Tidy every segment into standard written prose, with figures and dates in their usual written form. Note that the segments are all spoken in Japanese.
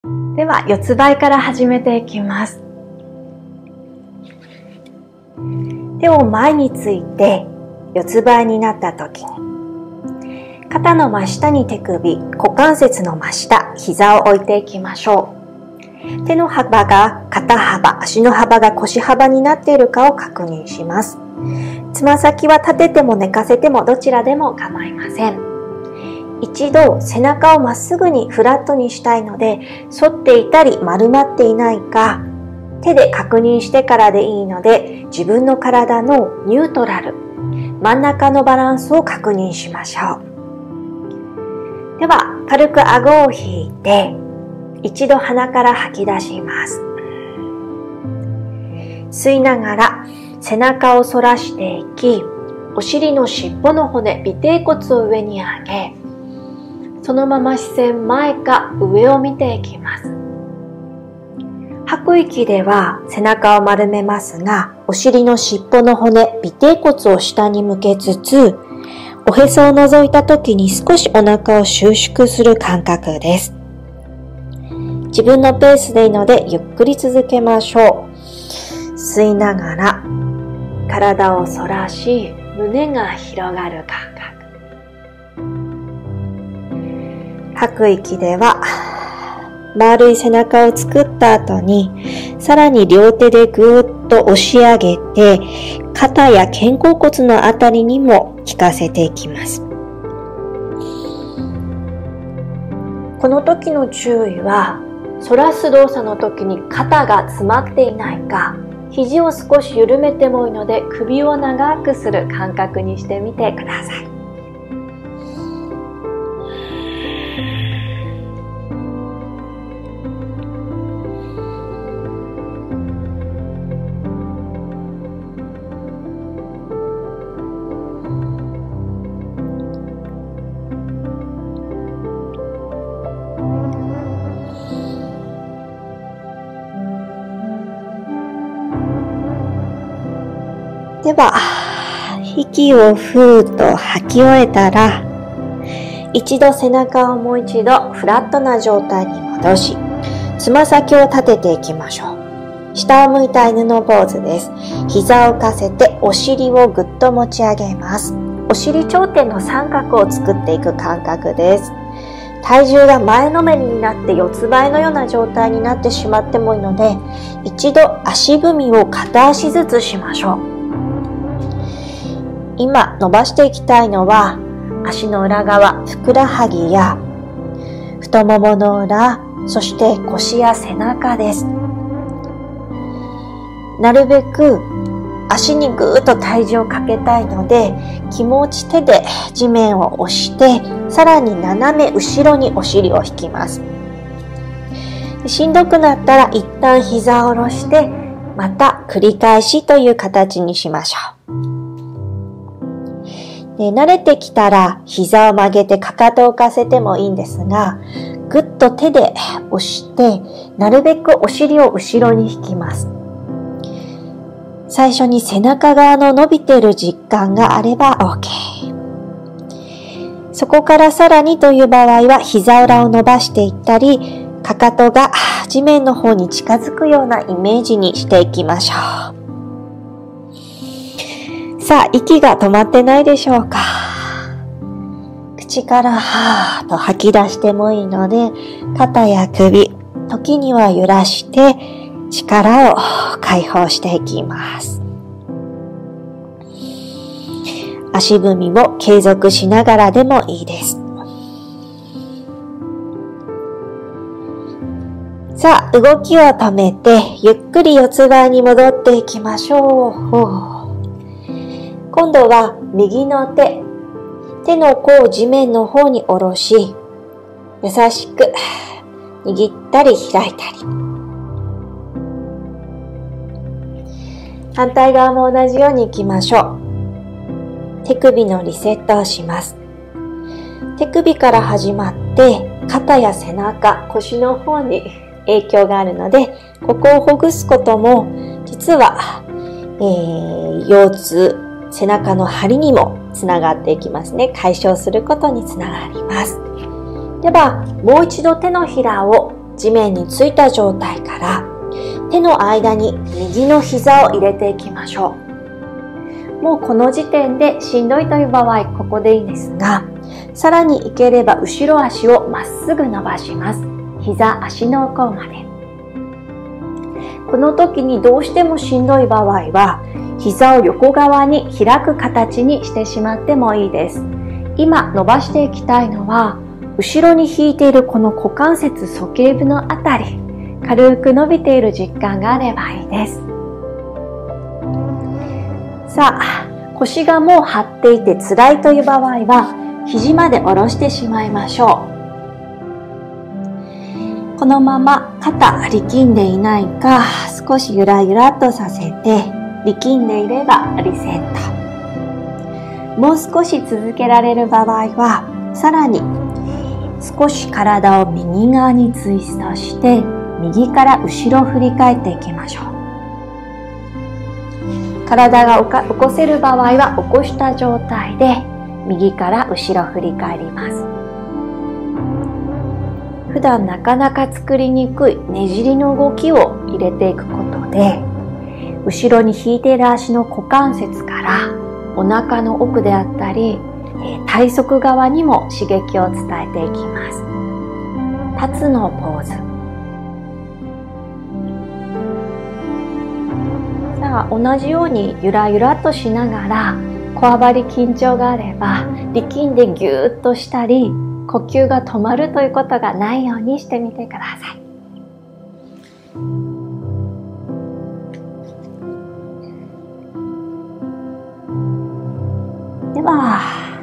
では、四つ倍から始めていきます。手を前について四つ倍になった時に、肩の真下に手首、股関節の真下、膝を置いていきましょう。手の幅が肩幅、足の幅が腰幅になっているかを確認します。つま先は立てても寝かせてもどちらでも構いません。一度背中をまっすぐにフラットにしたいので、反っていたり丸まっていないか、手で確認してからでいいので、自分の体のニュートラル、真ん中のバランスを確認しましょう。では、軽く顎を引いて、一度鼻から吐き出します。吸いながら背中を反らしていき、お尻の尻尾の骨、尾てい骨を上に上げ、そのまま視線前か上を見ていきます。吐く息では背中を丸めますが、お尻の尻尾の骨、尾てい骨を下に向けつつ、おへそを覗いた時に少しお腹を収縮する感覚です。自分のペースでいいのでゆっくり続けましょう。吸いながら体を反らし、胸が広がる感覚。吐く息では丸い背中を作った後に、さらに両手でぐーっと押し上げて、肩や肩甲骨のあたりにも効かせていきます。この時の注意は、反らす動作の時に肩が詰まっていないか、肘を少し緩めてもいいので、首を長くする感覚にしてみてください。では、息をふーっと吐き終えたら、一度背中をもう一度フラットな状態に戻し、つま先を立てていきましょう。下を向いた犬のポーズです。膝を浮かせてお尻をぐっと持ち上げます。お尻頂点の三角を作っていく感覚です。体重が前のめりになって四つ倍のような状態になってしまってもいいので、一度足踏みを片足ずつしましょう。今伸ばしていきたいのは、足の裏側、ふくらはぎや太ももの裏、そして腰や背中です。なるべく足にぐーっと体重をかけたいので、気持ち手で地面を押して、さらに斜め後ろにお尻を引きます。しんどくなったら一旦膝を下ろして、また繰り返しという形にしましょう。慣れてきたら膝を曲げてかかとを浮かせてもいいんですが、ぐっと手で押して、なるべくお尻を後ろに引きます。最初に背中側の伸びている実感があれば OK。そこからさらにという場合は膝裏を伸ばしていったり、かかとが地面の方に近づくようなイメージにしていきましょう。さあ、息が止まってないでしょうか。口からはーっと吐き出してもいいので、肩や首、時には揺らして力を解放していきます。足踏みも継続しながらでもいいです。さあ、動きを止めて、ゆっくり四つ倍に戻っていきましょう。今度は右の手の甲を地面の方に下ろし、優しく握ったり開いたり。反対側も同じように行きましょう。手首のリセットをします。手首から始まって肩や背中、腰の方に影響があるので、ここをほぐすことも実は、腰痛、背中の張りにもつながっていきますね。解消することにつながります。では、もう一度手のひらを地面についた状態から手の間に右の膝を入れていきましょう。もうこの時点でしんどいという場合、ここでいいんですが、さらにいければ後ろ足をまっすぐ伸ばします。膝、足の甲まで。この時にどうしてもしんどい場合は、膝を横側に開く形にしてしまってもいいです。今伸ばしていきたいのは、後ろに引いているこの股関節鼠径部のあたり、軽く伸びている実感があればいいです。さあ、腰がもう張っていて辛いという場合は、肘まで下ろしてしまいましょう。このまま肩力んでいないか、少しゆらゆらっとさせて、力んでいればリセット。もう少し続けられる場合は、さらに少し体を右側にツイストして、右から後ろ振り返っていきましょう。体が起こせる場合は起こした状態で右から後ろ振り返ります。普段なかなか作りにくいねじりの動きを入れていくことで、後ろに引いている足の股関節からお腹の奥であったり体側側にも刺激を伝えていきます。立つのポーズ。さあ、同じようにゆらゆらっとしながら、こわばり緊張があれば力んでぎゅーっとしたり、呼吸が止まるということがないようにしてみてください。では、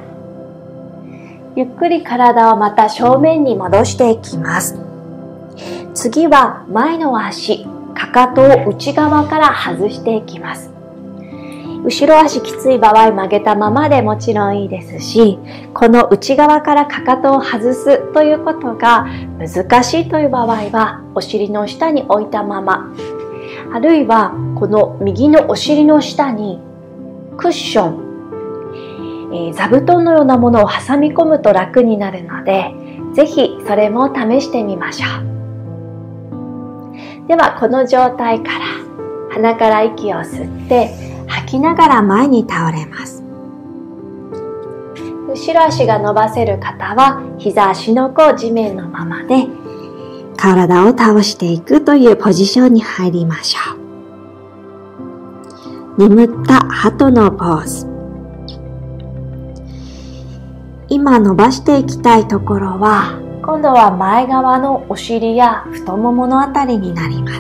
ゆっくり体をまた正面に戻していきます。次は前の足、かかとを内側から外していきます。後ろ足きつい場合、曲げたままでもちろんいいですし、この内側からかかとを外すということが難しいという場合は、お尻の下に置いたまま、あるいはこの右のお尻の下にクッション、座布団のようなものを挟み込むと楽になるので、ぜひそれも試してみましょう。ではこの状態から鼻から息を吸って吐きながら前に倒れます。後ろ足が伸ばせる方は膝足の甲地面のままで体を倒していくというポジションに入りましょう。眠った鳩のポーズ。今伸ばしていきたいところは、今度は前側のお尻や太もものあたりになります。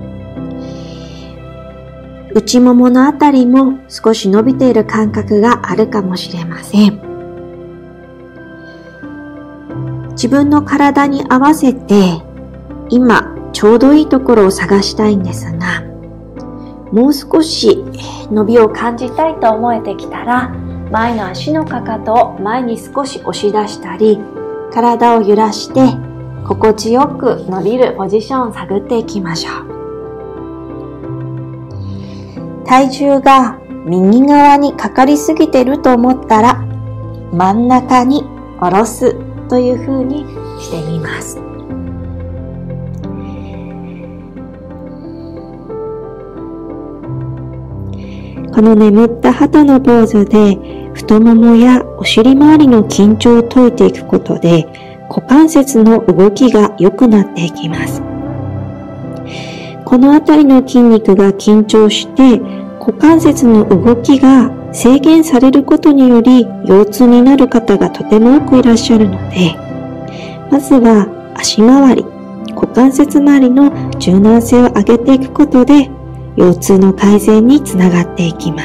内もものあたりも少し伸びている感覚があるかもしれません。自分の体に合わせて今ちょうどいいところを探したいんですが、もう少し伸びを感じたいと思えてきたら、前の足のかかとを前に少し押し出したり、体を揺らして心地よく伸びるポジションを探っていきましょう。体重が右側にかかりすぎていると思ったら、真ん中に下ろすというふうにしてみます。この眠った鳩のポーズで太ももやお尻周りの緊張を解いていくことで股関節の動きが良くなっていきます。このあたりの筋肉が緊張して股関節の動きが制限されることにより腰痛になる方がとても多くいらっしゃるので、まずは足回り、股関節周りの柔軟性を上げていくことで腰痛の改善につながっていきます。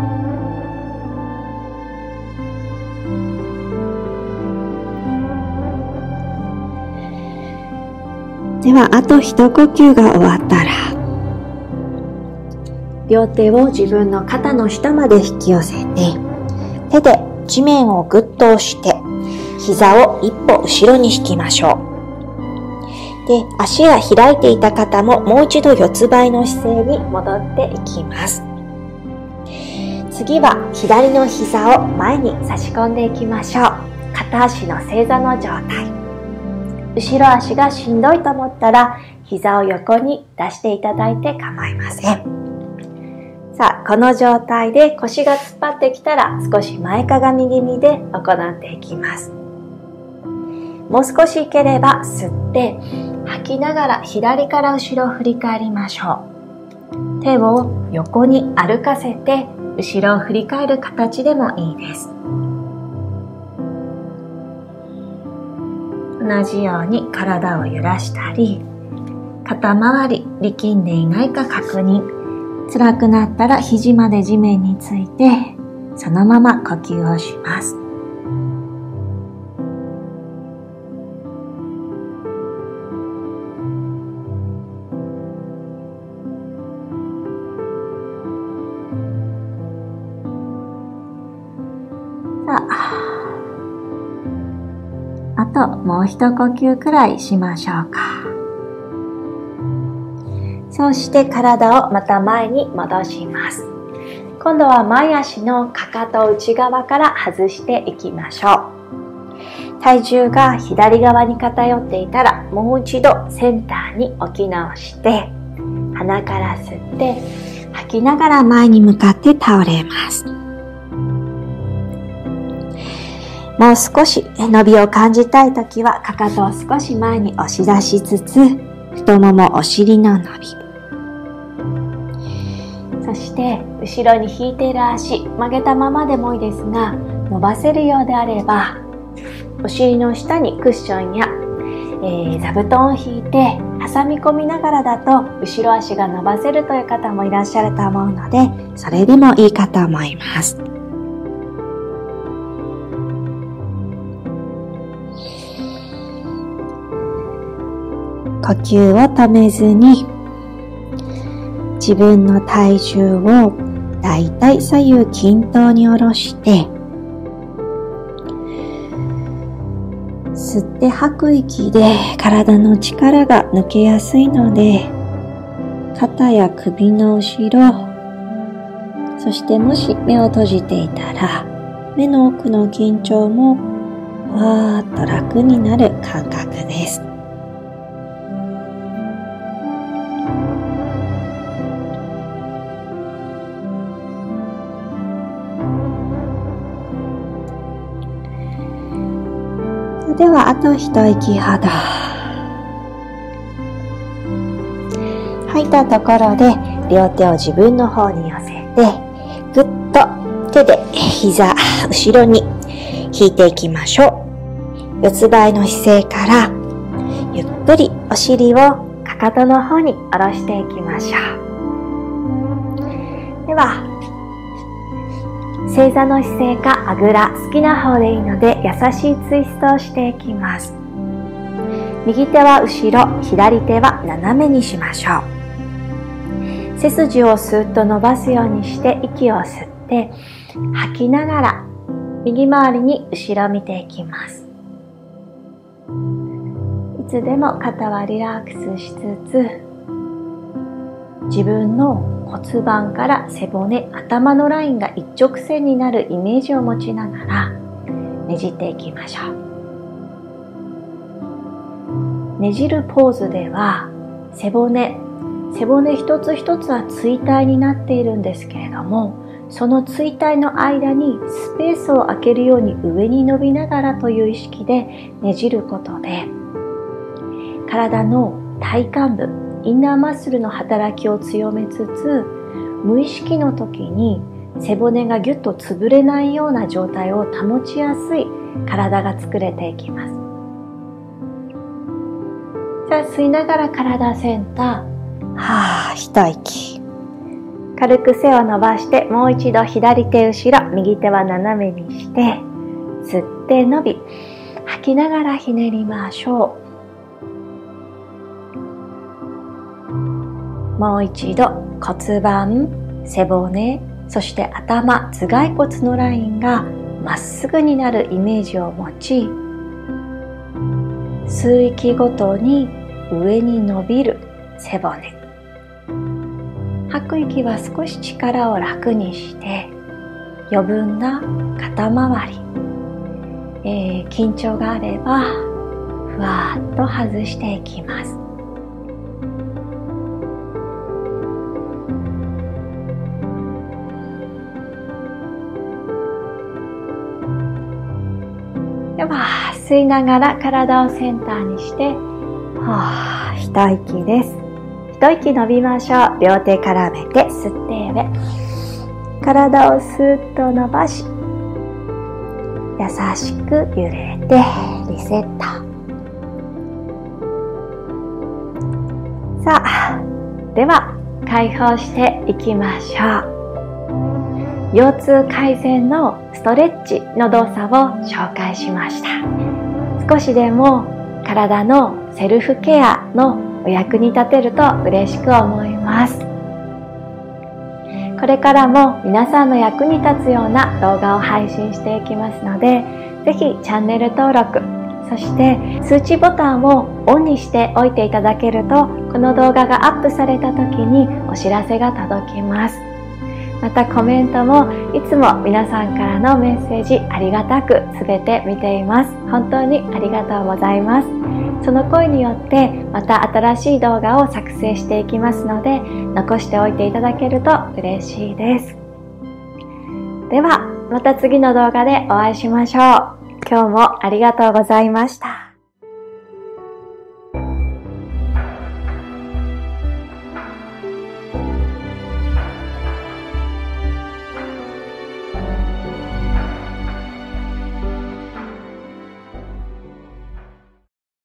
では、あと一呼吸が終わったら、両手を自分の肩の下まで引き寄せて、手で地面をぐっと押して、膝を一歩後ろに引きましょう。で、足が開いていた方ももう一度四つ倍の姿勢に戻っていきます。次は左の膝を前に差し込んでいきましょう。片足の正座の状態。 後ろ足がしんどいと思ったら、膝を横に出していただいて構いません。さあ、この状態で腰が突っ張ってきたら少し前かがみ気味で行っていきます。もう少しいければ吸って吐きながら左から後ろを振り返りましょう。手を横に歩かせて後ろを振り返る形でもいいです。同じように体を揺らしたり、肩周り力んでいないか確認。辛くなったら肘まで地面について、そのまま呼吸をします。さあ、あともう一呼吸くらいしましょうか。そして体をまた前に戻します。今度は前足のかかとを内側から外していきましょう。体重が左側に偏っていたら、もう一度センターに置き直して、鼻から吸って吐きながら前に向かって倒れます。もう少し伸びを感じたいときは、かかとを少し前に押し出しつつ、太ももお尻の伸び。そして後ろに引いている足、曲げたままでもいいですが、伸ばせるようであればお尻の下にクッションや、座布団を引いて挟み込みながらだと後ろ足が伸ばせるという方もいらっしゃると思うので、それでもいいかと思います。呼吸を止めずに、自分の体重をだいたい左右均等に下ろして、吸って吐く息で体の力が抜けやすいので、肩や首の後ろ、そしてもし目を閉じていたら、目の奥の緊張もふわーっと楽になる感覚です。ではあと一息ほど。吐いたところで両手を自分の方に寄せて、ぐっと手で膝後ろに引いていきましょう。四つ倍の姿勢からゆっくりお尻をかかとの方に下ろしていきましょう。では正座の姿勢かあぐら、好きな方でいいので優しいツイストをしていきます。右手は後ろ、左手は斜めにしましょう。背筋をスーッと伸ばすようにして息を吸って吐きながら右回りに後ろ見ていきます。いつでも肩はリラックスしつつ、自分の骨盤から背骨、頭のラインが一直線になるイメージを持ちながらねじっていきましょう。ねじるポーズでは背骨一つ一つは椎体になっているんですけれども、その椎体の間にスペースを空けるように上に伸びながらという意識でねじることで、体の体幹部、インナーマッスルの働きを強めつつ、無意識の時に背骨がギュッと潰れないような状態を保ちやすい体が作れていきます。じゃあ吸いながら体センター、一息。軽く背を伸ばしてもう一度左手後ろ、右手は斜めにして吸って伸び、吐きながらひねりましょう。もう一度骨盤、背骨、そして頭、頭蓋骨のラインがまっすぐになるイメージを持ち、吸う息ごとに上に伸びる背骨、吐く息は少し力を楽にして余分な肩周り、緊張があればふわっと外していきます。では吸いながら体をセンターにして一息です。一息伸びましょう。両手絡めて吸って上、体をスーッと伸ばし、優しく揺れてリセット。さあ、では解放していきましょう。腰痛改善のストレッチの動作を紹介しました。少しでも体のセルフケアのお役に立てると嬉しく思います。これからも皆さんの役に立つような動画を配信していきますので、ぜひチャンネル登録、そして通知ボタンをオンにしておいていただけると、この動画がアップされた時にお知らせが届きます。またコメントもいつも皆さんからのメッセージありがたく全て見ています。本当にありがとうございます。その声によってまた新しい動画を作成していきますので、残しておいていただけると嬉しいです。ではまた次の動画でお会いしましょう。今日もありがとうございました。